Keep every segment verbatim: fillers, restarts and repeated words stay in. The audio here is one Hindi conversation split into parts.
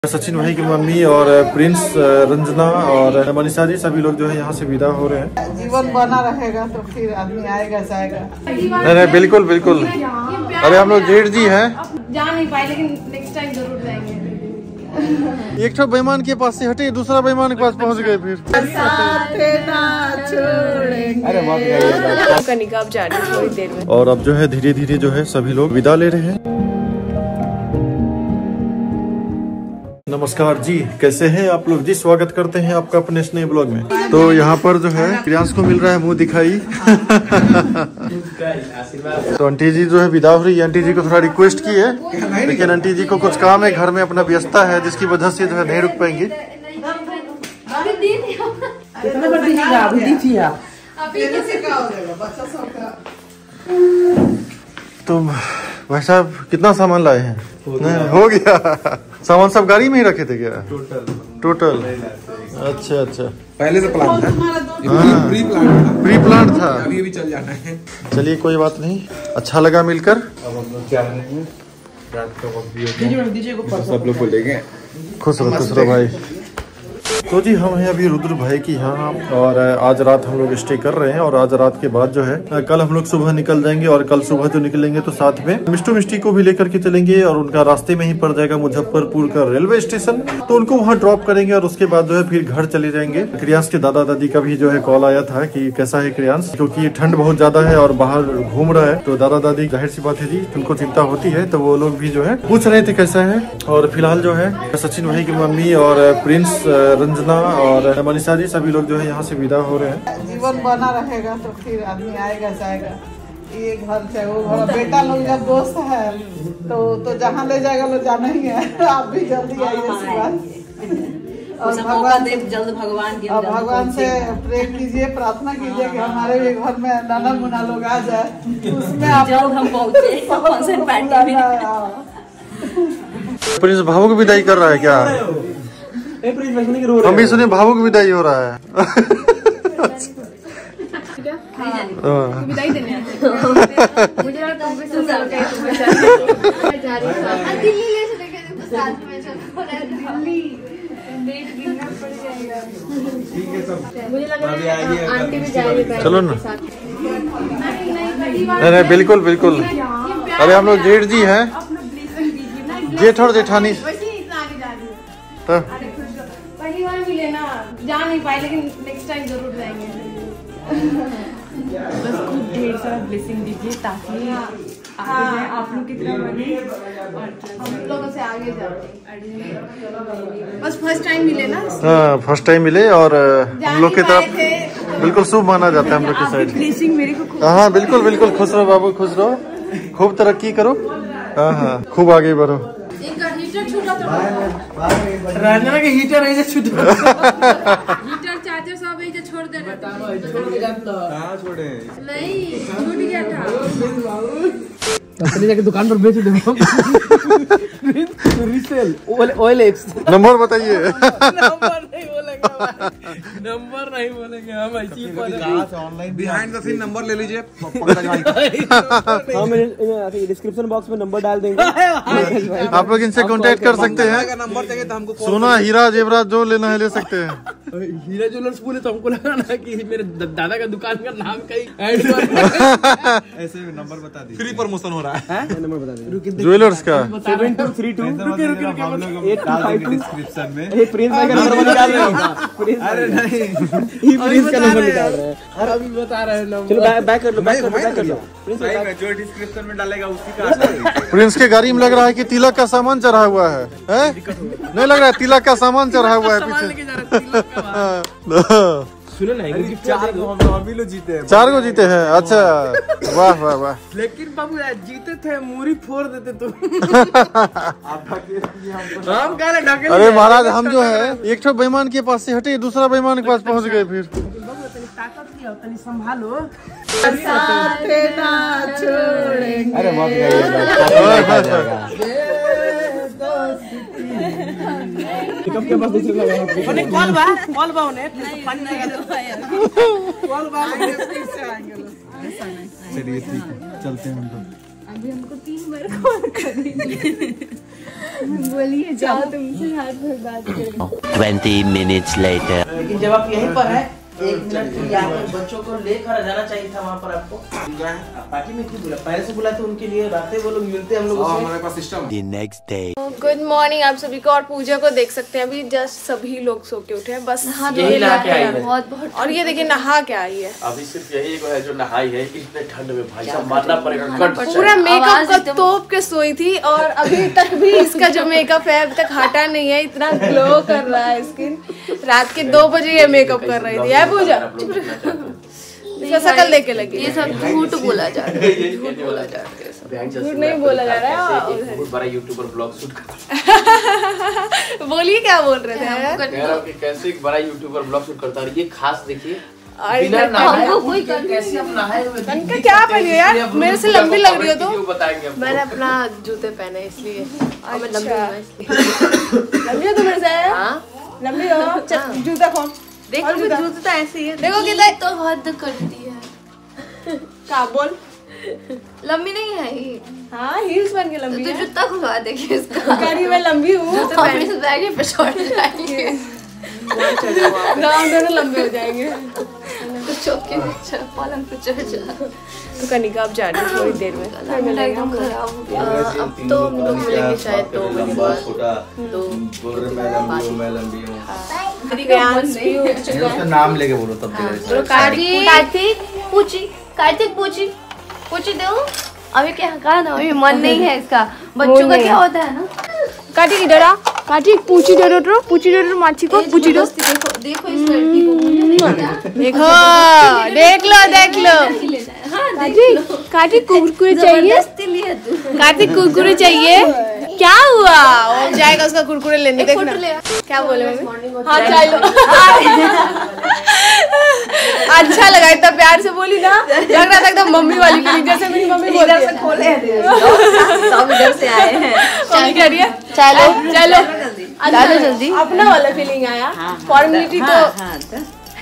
सचिन भाई की मम्मी और प्रिंस, रंजना और मनीषा जी सभी लोग जो है यहाँ से विदा हो रहे हैं। जीवन बना रहेगा तो फिर आदमी आएगा जाएगा। नहीं नहीं बिल्कुल बिल्कुल। अरे हम लोग जेठ जी हैं, जा नहीं पाए लेकिन नेक्स्ट टाइम जरूर जाएंगे। एक तो बेईमान के पास से हटे, दूसरा बेईमान के पास पहुँच गए फिर। अरे निकाब जा रही है थोड़ी देर में। और अब जो है धीरे धीरे जो है सभी लोग विदा ले रहे हैं। नमस्कार जी, कैसे हैं आप लोग जी? स्वागत करते हैं आपका अपने इस नए ब्लॉग में। तो यहाँ पर जो है प्रियांश को मिल रहा है मुंह दिखाई। तो आंटी जी जो है विदा हो रही है। आंटी जी को थोड़ा रिक्वेस्ट की है, लेकिन आंटी जी को कुछ काम है घर में, अपना व्यस्तता है, जिसकी वजह से जो है नहीं रुक पाएंगी। तो भाई साहब कितना सामान लाए हैं? नहीं हो गया। सामान सब गाड़ी में ही रखे थे क्या? टोटल टोटल अच्छा अच्छा, पहले से प्लान था। हाँ, प्री प्लान था प्री प्लान था। अभी भी चल जाना है। चलिए कोई बात नहीं, अच्छा लगा मिलकर। अब हम लोग जा रहे हैं, रात का वक्त भी हो गया, सब लोग बोलेंगे खुश रहो खुश रहो भाई। तो जी हम हैं अभी रुद्र भाई की यहाँ, और आज रात हम लोग स्टे कर रहे हैं। और आज रात के बाद जो है कल हम लोग सुबह निकल जाएंगे, और कल सुबह जो निकलेंगे तो साथ में मिष्टू मिष्टी को भी लेकर के चलेंगे। और उनका रास्ते में ही पड़ जाएगा मुजफ्फरपुर का रेलवे स्टेशन, तो उनको वहाँ ड्रॉप करेंगे। और उसके बाद जो है फिर घर चले जाएंगे। क्रियांश के दादा दादी का भी जो है कॉल आया था कि कैसा है क्रियांश, क्योंकि ठंड बहुत ज्यादा है और बाहर घूम रहा है। तो दादा दादी जाहिर सी बात है जी, उनको चिंता होती है, तो वो लोग भी जो है पूछ रहे थे कैसा है। और फिलहाल जो है सचिन भाई की मम्मी और प्रिंस, रंजना और मनीषा जी सभी लोग जो है यहाँ से विदा हो रहे हैं। जीवन बना रहेगा तो फिर आदमी आएगा जाएगा। ये घर से वो घर, बेटा लोग जब दोस्त है तो तो जहाँ ले जाएगा लोग जाना ही है। आप भी जल्दी आइए और भगवान जल्द भगवान की और भगवान से प्रे कीजिए, प्रार्थना कीजिए कि हमारे भी घर में नाना मुना लोग आ जाए। उसमें आप जल्द हम पहुँचे। प्रिंस भावुक विदाई कर रहा है क्या? हम भी सुने भावुक विदाई हो रहा है। विदाई देने मुझे आंटी भी जाएगी। चलो ना। नहीं नहीं बिल्कुल बिल्कुल। अरे हम लोग जेठ जी हैं, जेठ और जेठानी। तो पहली बार मिले ना, जा नहीं पाए लेकिन नेक्स्ट टाइम जरूर जाएंगे। बस खूब ढेर सारा ब्लेसिंग दीजिए ताकि आगे जाए, आप लोग की तरह बने और हम लोगों से आगे जाए। बस फर्स्ट टाइम मिले ना। हाँ फर्स्ट टाइम मिले, और हम लोग की तरफ बिल्कुल शुभ माना जाता है हम लोग की साइड। ब्लेसिंग मेरे को। हाँ बिल्कुल बिल्कुल। खुश रहो बाबू, खुश रहो, खूब तरक्की करो। हाँ हाँ खूब आगे बढ़ो। रंजना के हीटर है छूटा, हीटर चार्जर सब है छोड़ दे रहे कहाँ छोड़े? नहीं छूट गया था। अपने जाके दुकान पर बेच दो। Resale oil x. नंबर बताइए। नंबर नहीं बोलेंगे, नंबर नहीं बोलेंगे हम ऐसी पर online behind the scene number ले लीजिए। हम डिस्क्रिप्शन बॉक्स में नंबर डाल देंगे, आप लोग इनसे कांटेक्ट कर सकते हैं। नंबर चाहिए तो हमको सोना हीरा जेवरात जो लेना है ले सकते हैं। हीरा ज्वेलर्स बोले तो हमको लगा ना कि मेरे दादा का दुकान का नाम कहीं ऐड ऐसे में नंबर बता दीजिए, फ्री प्रमोशन हो रहा है। नंबर बता दीजिए ज्वेलर्स का। Seven two three two description में। ये प्रिंस भाई का नंबर निकाल रहे हैं। अरे नहीं, ये प्रिंस का नंबर निकाल रहे हैं। अभी बता रहे हैं नंबर। चलो बैक कर लो, बैक कर लो, बैक कर लो। जो डिस्क्रिप्शन में डालेगा उसी का। प्रिंस के गाड़ी में लग रहा है कि तिलक का सामान चढ़ा हुआ है, है? नहीं लग रहा है तिलक का सामान चढ़ा हुआ है पीछे। सुनो ना, चार गो हम अभी लोग जीते हैं। चार गो जीते हैं। अच्छा वाह वाह वाह। लेकिन बाबू जीते थे, मूरी फोड़ देते तुम। हम कह रहे ढकेल। अरे महाराज हम जो है एक तो बेईमान के पास से हटे, दूसरा बेईमान के पास पहुंच गए फिर। ताकत लिया, तनी संभालो। अरे पिकअप के पास दूसरे लगा उन्हें कॉल बा कॉल बा उन्हें पानी कॉल बा चलिए ठीक है, चलते हैं हम लोग। अभी हमको तीन बार कॉल करनी है। बोलिए जाओ तुमसे हाथ में बात करें। Twenty minutes later. लेकिन जब आप यहीं पर हैं एक मिनट यहाँ पे बच्चों को लेकर जाना चाहिए था वहाँ पर आपको। पार्टी में क्यों बुला, पहले से बुला तो उनके लिए रातें वो लोग मिलते हैं हम लोगों से। हमारे पास system. The next day. Good morning आप सभी को। और पूजा को देख सकते हैं अभी जस्ट सभी लोग सो के उठे हैं बस। यही नहा के आई है। बहुत बहुत और ये देखिए नहा के आई है। अभी सिर्फ यही एक है जो नहाई है, इतने ठंड में भाई साहब मानना पड़ेगा। पूरा मेकअप का तोप के सोई थी और अभी तक भी इसका जो मेकअप है अभी तक हटा नहीं है। इतना ग्लो कर रहा है स्किन। रात के दो बजे ये मेकअप कर रही थी। है पूजा इसका शकल देख के लगी। ये सब झूठ बोला जा रहा है, झूठ बोला जा रहा है, झूठ नहीं बोला जा रहा है। बहुत बड़ा यूट्यूबर ब्लॉग शूट करता है। बोलिए क्या बोल रहे थे? कह रहा हूँ कि कैसे एक बड़ा यूट्यूबर ब्लॉग शूट करता है। ये खास देखिए हमको कोई कैसे हम नहाए हुए तनका क्या पहने यार, मेरे से लंबी लग रही हो तो बताएंगे। मैंने अपना जूते पहने इसलिए लंबी हो तो मेरे से। लंबी हो जूता खोल। देखो जूता तो ऐसे ही है। देखो कितना तो हद करती है। क्या बोल लंबी नहीं है ये। हाँ हील्स पहन के लंबी है। तो जूता खुलवा देखिए इसका। गाड़ी में लंबी हूँ तो अपने से बैग पे छोड़ जाएंगे। ग्राउंड में लंबे हो जाएंगे तो चौके पे पलंग पे चढ़ जा। तो कनिका अब जा रही है थोड़ी देर में। एकदम खराब हो गया। अब तो हम लोग मिलेंगे शायद दो बजे बाद। दो नाम लेके बोलो तब। कार्तिक पूछी कार्तिक पूछी पूछी दो। अभी क्या कहा ना अभी मन नहीं है इसका। बच्चों का क्या होता है ना। कार्तिक इधर आ। कार्तिक पूछी दे दो पूछी दे दो माछी को पूछी दो। देखो देखो इस लड़की को देखो देख लो देख लो। कार्तिक कार्तिक कुरकुरे चाहिए। कार्तिक कुरकुरे चाहिए। क्या हुआ वो जाएगा उसका कुरकुरे लेने। देखना क्या बोले मम्मी। हाँ चलो अच्छा लगा इतना प्यार से बोली ना। लग रहा था एकदम मम्मी वाली फीलिंग जैसे मेरी मम्मी बोलती है। खोले सब इधर से आए हैं। मम्मी कह रही है चलो चलो चलो जल्दी। अपना वाला फीलिंग आया। फॉर्मेलिटी तो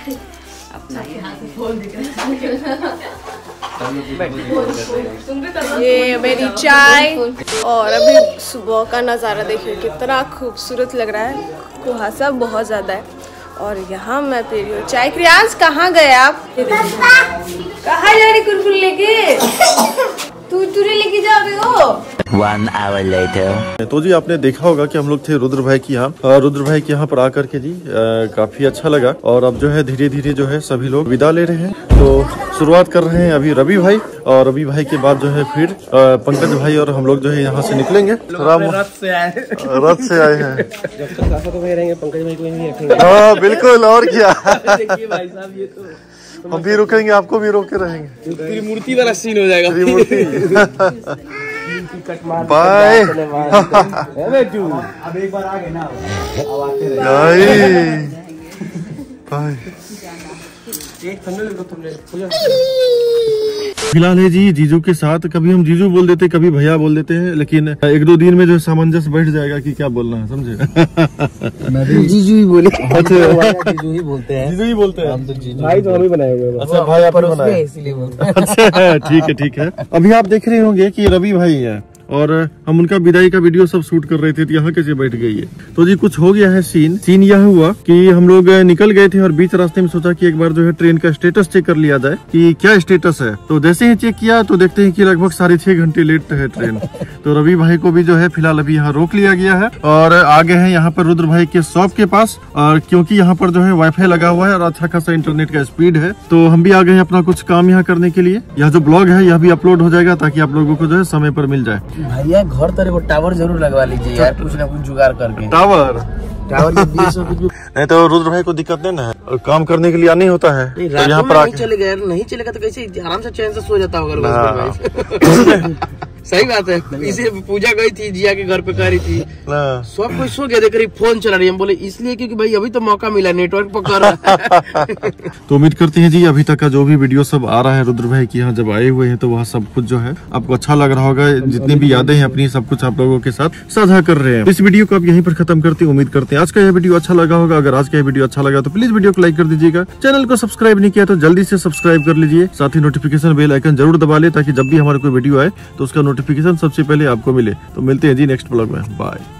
ये मेरी चाय। और अभी सुबह का नज़ारा देखिए कितना खूबसूरत लग रहा है। कुहासा बहुत ज़्यादा है और यहाँ मैं पी रही हूँ चाय। क्रियांश कहाँ गए आप? कहाँ जा रही कुरकुरे लेके? तू चूरे लेके जा रहे हो? One hour later. तो जी आपने देखा होगा कि हम लोग थे रुद्र भाई के यहाँ। रुद्र भाई के यहाँ पर आकर के जी आ, काफी अच्छा लगा। और अब जो है धीरे धीरे जो है सभी लोग विदा ले रहे हैं। तो शुरुआत कर रहे हैं अभी रवि भाई और रवि भाई के बाद जो है फिर पंकज भाई और हम लोग जो है यहाँ से निकलेंगे। रथ से आए रथ से आए हैं। जब तक रास्ता तो वही रहेंगे, पंकज भाई को नहीं रखेंगे। हाँ बिल्कुल। और क्या देखिए भाई साहब ये तो हम भी रुकेंगे, आपको भी रोके रहेंगे। त्रिमूर्ति वाला सीन हो जाएगा। त्रिमूर्ति बाय। अब एक बार आ गए ना अब आते रहे। बाय। फिलहाल है जी जीजू के साथ। कभी हम जीजू बोल देते कभी भैया बोल देते हैं, लेकिन एक दो दिन में जो सामंजस्य बैठ जाएगा कि क्या बोलना है, समझे। मैं भी जीजू ही बोले। अच्छा जीजू ही बोलते हैं। जीजू ही बोलते हैं। हम तो जीजू भाई तो हम ही बनाए हुए हैं। अच्छा भाई आप बनाए इसीलिए बोलते हैं। अच्छा ठीक है ठीक है। अभी आप देख रहे होंगे कि रवि भाई है और हम उनका विदाई का वीडियो सब शूट कर रहे थे तो यहाँ कैसे बैठ गई है। तो जी कुछ हो गया है सीन। सीन यह हुआ कि हम लोग निकल गए थे और बीच रास्ते में सोचा कि एक बार जो है ट्रेन का स्टेटस चेक कर लिया जाए कि क्या स्टेटस है। तो जैसे ही चेक किया तो देखते हैं कि लगभग साढ़े छह घंटे लेट है ट्रेन। तो रवि भाई को भी जो है फिलहाल अभी यहाँ रोक लिया गया है और आगे है यहाँ पर रुद्र भाई के शॉप के पास। और क्योंकि यहाँ पर जो है वाईफाई लगा हुआ है और अच्छा खासा इंटरनेट का स्पीड है तो हम भी आ गए हैं अपना कुछ काम यहाँ करने के लिए। यह जो ब्लॉग है यह भी अपलोड हो जाएगा ताकि आप लोगों को जो है समय पर मिल जाए। भैया घर तरह को टावर जरूर लगवा लीजिए यार, कुछ ना कुछ जुगाड़ करके। टावर टावर के बीच में कुछ नहीं तो रुद्र भाई को दिक्कत नहीं ना है और काम करने के लिए नहीं होता है। तो यहाँ पर नहीं चले गए, नहीं चलेगा तो कैसे आराम से चैन से सो जाता होगा। सही बात है। इसे पूजा गई थी जिया के घर पे कह रही थी सब कोई सो गया, देख रही फोन चला रही। हम बोले इसलिए क्योंकि भाई अभी तो मौका मिला, नेटवर्क पकड़ रहा है। तो उम्मीद करते हैं जी अभी तक का जो भी वीडियो सब आ रहा है रुद्र भाई की यहाँ जब आए हुए हैं तो वह सब कुछ जो है आपको अच्छा लग रहा होगा। जितनी भी यादें हैं अपनी सब कुछ आप लोगों के साथ साझा कर रहे हैं। इस वीडियो को आप यहीं पर खत्म करते हैं। उम्मीद करते हैं आज का यह वीडियो अच्छा लगा होगा। अगर आज का यह वीडियो अच्छा लगा तो प्लीज वीडियो को लाइक कर दीजिएगा। चैनल को सब्सक्राइब नहीं किया तो जल्दी से सब्सक्राइब कर लीजिए। साथ ही नोटिफिकेशन बेल आइकन जरूर दबा ले ताकि जब भी हमारा कोई वीडियो आए तो उसका नोटिफिकेशन सबसे पहले आपको मिले। तो मिलते हैं जी नेक्स्ट ब्लॉग में। बाय।